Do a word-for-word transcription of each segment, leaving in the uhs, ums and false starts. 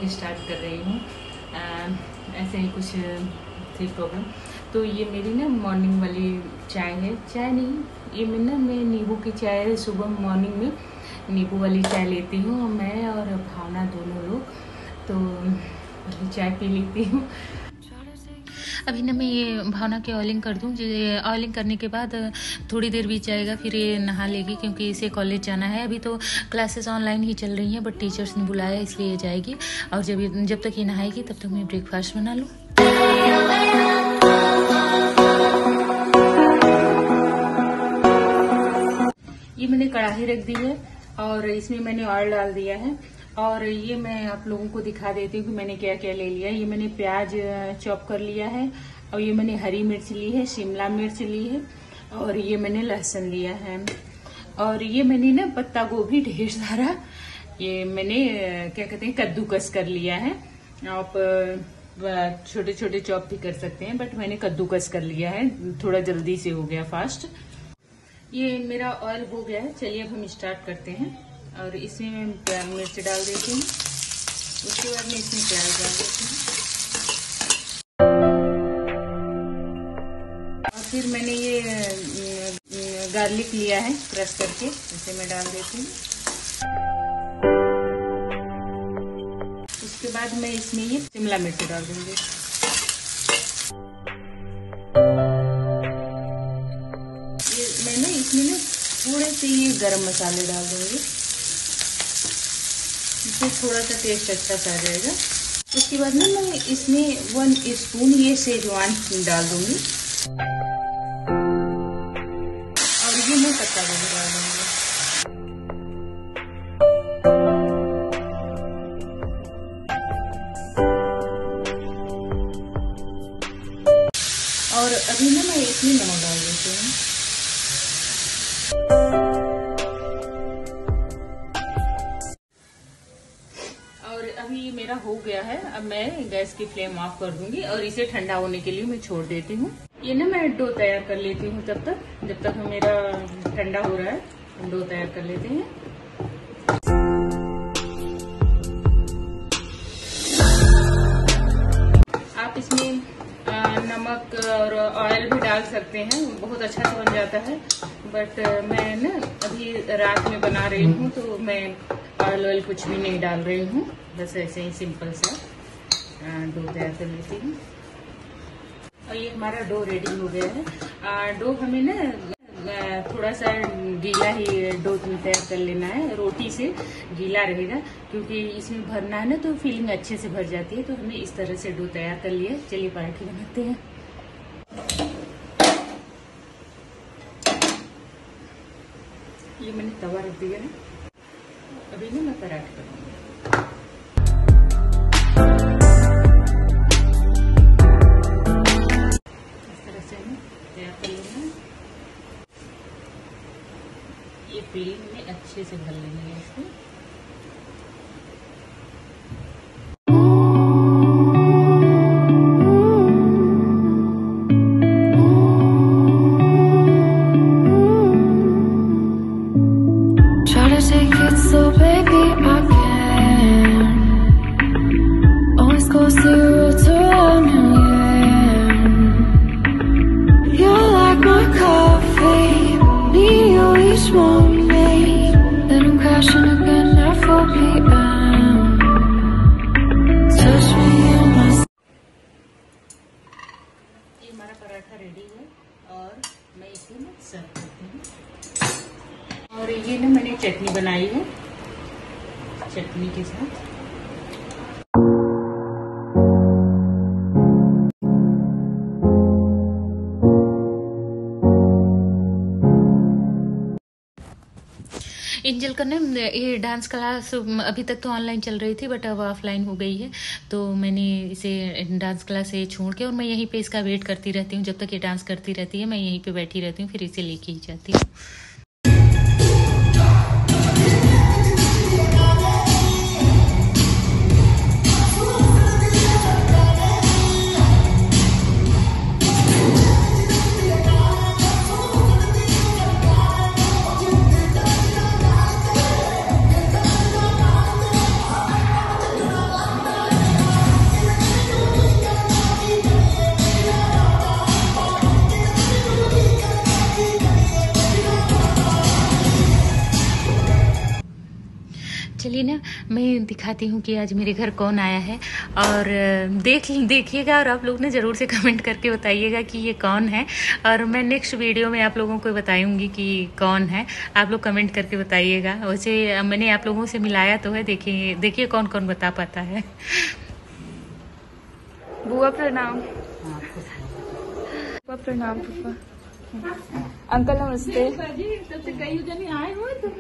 Start कर रही हूँ। ऐसे ही कुछ थी प्रॉब्लम। तो ये मेरी ना मॉर्निंग वाली चाय है, चाय नहीं, ये मैं ना मैं नींबू की चाय सुबह मॉर्निंग में नींबू वाली चाय लेती हूँ, मैं और भावना दोनों लोग। तो चाय पी लेती हूँ। अभी ना मैं ये भावना के ऑयलिंग कर दूँ। ऑयलिंग करने के बाद थोड़ी देर बीत जाएगा, फिर ये नहा लेगी क्योंकि इसे कॉलेज जाना है। अभी तो क्लासेस ऑनलाइन ही चल रही हैं, बट टीचर्स ने बुलाया इसलिए ये जाएगी। और जब जब तक ये नहाएगी तब तक मैं ब्रेकफास्ट बना लूँ। ये मैंने कढ़ाई रख दी है और इसमें मैंने ऑयल डाल दिया है। और ये मैं आप लोगों को दिखा देती हूँ कि मैंने क्या क्या ले लिया। ये मैंने प्याज चॉप कर लिया है, और ये मैंने हरी मिर्च ली है, शिमला मिर्च ली है, और ये मैंने लहसुन लिया है। और ये मैंने ना पत्ता गोभी ढेर सारा ये मैंने क्या कहते हैं कद्दूकस कर लिया है। आप छोटे छोटे चॉप भी कर सकते हैं, बट मैंने कद्दूकस कर लिया है, थोड़ा जल्दी से हो गया फास्ट। ये मेरा ऑयल हो गया है, चलिए अब हम स्टार्ट करते हैं। और इसमें मैं प्याज मिर्च डाल देती हूँ, उसके बाद मैं इसमें प्याज डाल देती हूँ। और फिर मैंने ये गार्लिक लिया है क्रश करके, इसे मैं डाल देती हूँ। उसके बाद मैं इसमें ये शिमला मिर्च डाल दूंगी। ये मैं ना इसमें ना थोड़े से ये गरम मसाले डाल दूंगी, इससे थोड़ा सा टेस्ट अच्छा सा आ जाएगा। उसके बाद ना मैं इसमें वन स्पून ये सेजवान डाल दूंगी, और ये मैं पत्ता गोभी डाल दूंगी। और अभी ना मैं इसमें नमक डाल देती हूँ। अभी ये मेरा हो गया है, अब मैं गैस की फ्लेम ऑफ कर दूंगी और इसे ठंडा होने के लिए मैं छोड़ देती हूँ। ये ना मैं डो तैयार कर लेती हूँ तब तक, जब तक मेरा ठंडा हो रहा है डो तैयार कर लेते हैं। आप इसमें नमक और ऑयल भी डाल सकते हैं, बहुत अच्छा से बन जाता है। बट मैं ना अभी रात में बना रही हूँ, तो मैं ऑयल ऑयल कुछ भी नहीं डाल रही हूँ, बस ऐसे ही सिंपल सा डो तैयार कर लेती हूँ। और ये हमारा डो रेडी हो गया है। डो हमें ना थोड़ा सा गीला ही डो तैयार कर लेना है, रोटी से गीला रहेगा, क्योंकि इसमें भरना है ना तो फिलिंग अच्छे से भर जाती है। तो हमने इस तरह से डो तैयार कर लिया। चलिए पराठे बनाते हैं। ये मैंने तवा रख दिया है, अभी ना मैं पराठे बनाऊंगी। इस तरह से हमें तैयार कर लेना है। ये प्लेन में अच्छे से भर लेंगे इसको। So baby, I can always go zero to a million. You're like my coffee, need you each morning. Then I'm crashing again at four p m Touch me in my. ये हमारा paratha ready है और मैं इसे ना सर्व करती हूँ। और ये ना मैंने चटनी बनाई है, चटनी के साथ। एंजल का ना ये डांस क्लास अभी तक तो ऑनलाइन चल रही थी, बट अब ऑफलाइन हो गई है। तो मैंने इसे डांस क्लास से छोड़ के, और मैं यहीं पे इसका वेट करती रहती हूँ जब तक ये डांस करती रहती है। मैं यहीं पे बैठी रहती हूँ, फिर इसे लेके ही जाती हूँ। ना मैं दिखाती हूँ कि आज मेरे घर कौन आया है, और देख देखिएगा और आप लोग ने ज़रूर से कमेंट करके बताइएगा कि ये कौन है, और मैं नेक्स्ट वीडियो में आप लोगों को बताऊँगी कि कौन है। आप लोग कमेंट करके बताइएगा। वैसे मैंने आप लोगों से मिलाया तो है, देखिए देखिए कौन कौन बता पाता है। बुआ प्रणाम। बुआ प्रणाम। पापा अंकल नमस्ते। कई जने आए हुए तुम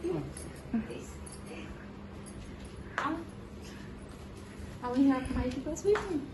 अब यहाँ भाई के पास भी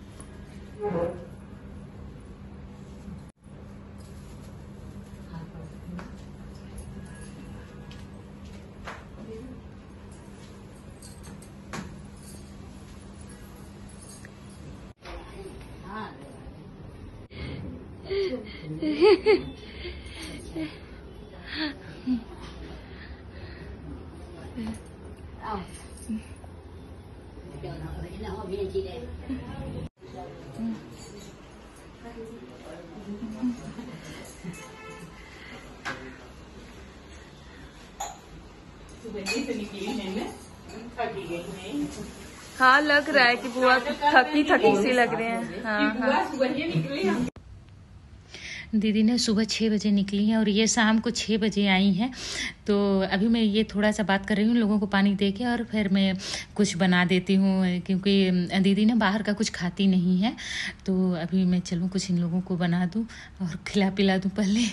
हाँ, लग रहा है कि बुआ थकी थकी सी लग रहे हैं। हाँ, हाँ। दीदी ने सुबह छः बजे निकली हैं और ये शाम को छः बजे आई हैं। तो अभी मैं ये थोड़ा सा बात कर रही हूँ लोगों को पानी दे के, और फिर मैं कुछ बना देती हूँ क्योंकि दीदी ने बाहर का कुछ खाती नहीं है। तो अभी मैं चलूँ कुछ इन लोगों को बना दूँ और खिला पिला दूँ पहले।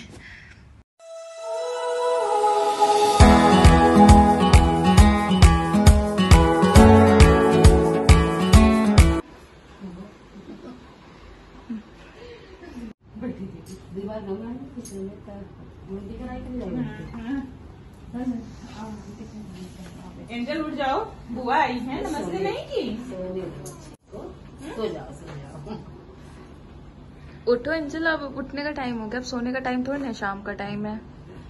एंजल उठ जाओ, बुआ आई है, नमस्ते नहीं की। सो जाओ सो जाओ। उठो एंजल, अब उठने का टाइम हो गया, अब सोने का टाइम थोड़ा ना, शाम का टाइम है।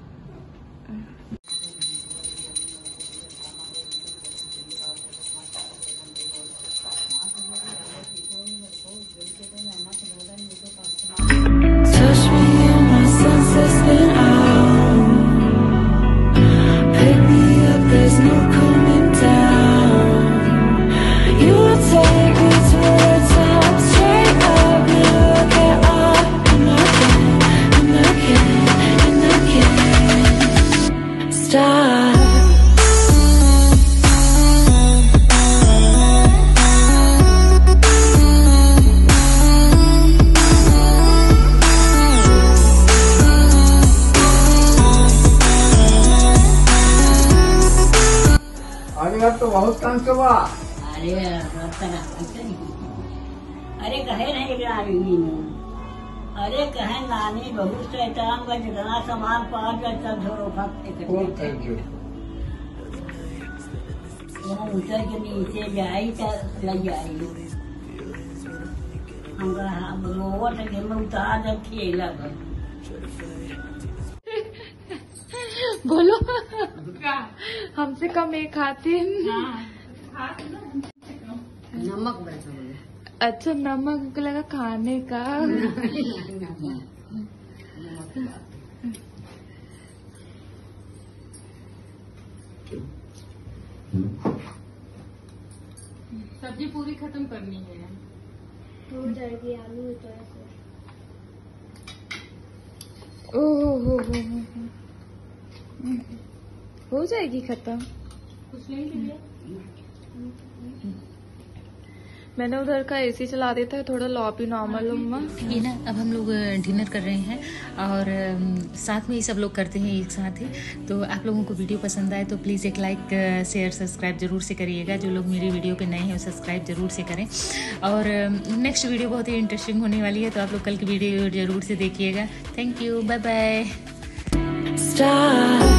तो बहुत काम के बा। अरे अरे कहे नहीं रही अरे कहे नानी बहुत शैतान का जितना सामान पा सब झोरो उतर के नीचे जाई लग जाई हम रोवर से में उतार जब खेला बोलो हमसे कम एक खाते। नमक अच्छा, नमक लगा खाने का। सब्जी पूरी खत्म करनी है। हो जाएगी आलू तो ऐसे। ओह हो हो हो जाएगी खत्म। कुछ नहीं लिया। मैंने उधर का एसी चला देता है, थोड़ा लॉबी नॉर्मल रूम। ये ना अब हम लोग डिनर कर रहे हैं और साथ में ही सब लोग करते हैं एक साथ ही। तो आप लोगों को वीडियो पसंद आए तो प्लीज़ एक लाइक शेयर सब्सक्राइब जरूर से करिएगा। जो लोग मेरी वीडियो पे नए हैं वो सब्सक्राइब जरूर से करें। और नेक्स्ट वीडियो बहुत ही इंटरेस्टिंग होने वाली है, तो आप लोग कल की वीडियो जरूर से देखिएगा। Thank you, bye bye.